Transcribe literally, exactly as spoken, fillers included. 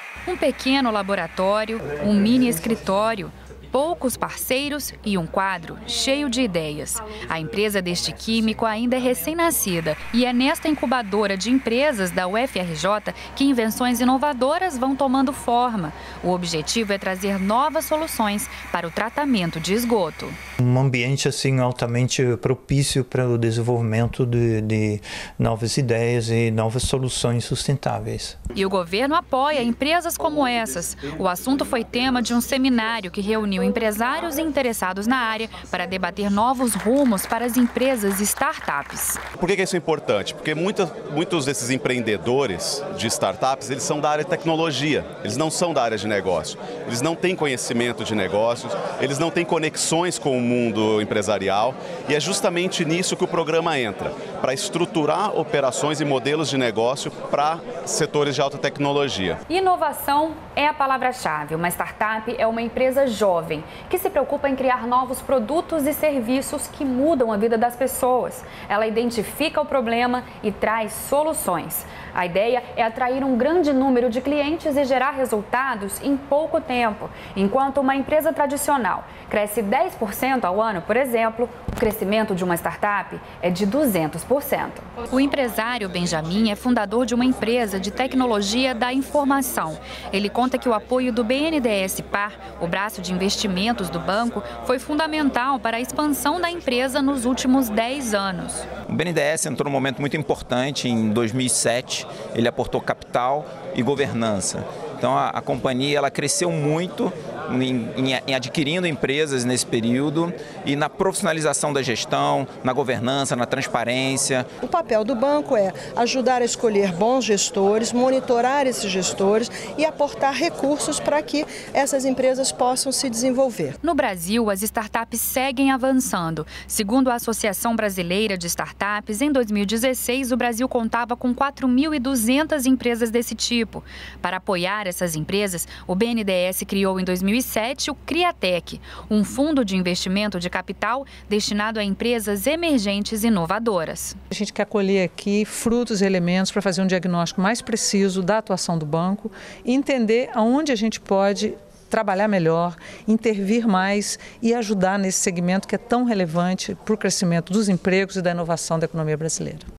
Um pequeno laboratório, um mini escritório, poucos parceiros e um quadro cheio de ideias. A empresa deste químico ainda é recém-nascida e é nesta incubadora de empresas da U F R J que invenções inovadoras vão tomando forma. O objetivo é trazer novas soluções para o tratamento de esgoto. Um ambiente assim altamente propício para o desenvolvimento de, de novas ideias e novas soluções sustentáveis. E o governo apoia empresas como essas. O assunto foi tema de um seminário que reuniu empresários e interessados na área para debater novos rumos para as empresas e startups. Por que isso é importante? Porque muitos, muitos desses empreendedores de startups, eles são da área de tecnologia, eles não são da área de negócio. Eles não têm conhecimento de negócios, eles não têm conexões com o mundo empresarial e é justamente nisso que o programa entra, para estruturar operações e modelos de negócio para setores de alta tecnologia. Inovação é a palavra-chave. Uma startup é uma empresa jovem que se preocupa em criar novos produtos e serviços que mudam a vida das pessoas. Ela identifica o problema e traz soluções. A ideia é atrair um grande número de clientes e gerar resultados em pouco tempo. Enquanto uma empresa tradicional cresce dez por cento ao ano, por exemplo, o crescimento de uma startup é de duzentos por cento. O empresário Benjamin é fundador de uma empresa de tecnologia da informação. Ele conta que o apoio do B N D E S Par, o braço de investimentos do banco, foi fundamental para a expansão da empresa nos últimos dez anos. O B N D E S entrou num momento muito importante em dois mil e sete, ele aportou capital e governança. Então a, a companhia ela cresceu muito em, em, em adquirindo empresas nesse período e na profissionalização da gestão, na governança, na transparência. O papel do banco é ajudar a escolher bons gestores, monitorar esses gestores e aportar recursos para que essas empresas possam se desenvolver. No Brasil, as startups seguem avançando. Segundo a Associação Brasileira de Startups, em dois mil e dezesseis, o Brasil contava com quatro mil e duzentas empresas desse tipo. Para apoiar essas empresas, o B N D E S criou em dois mil e sete o Criatec, um fundo de investimento de capital destinado a empresas emergentes e inovadoras. A gente quer colher aqui frutos e elementos para fazer um diagnóstico mais preciso da atuação do banco e entender aonde a gente pode trabalhar melhor, intervir mais e ajudar nesse segmento que é tão relevante para o crescimento dos empregos e da inovação da economia brasileira.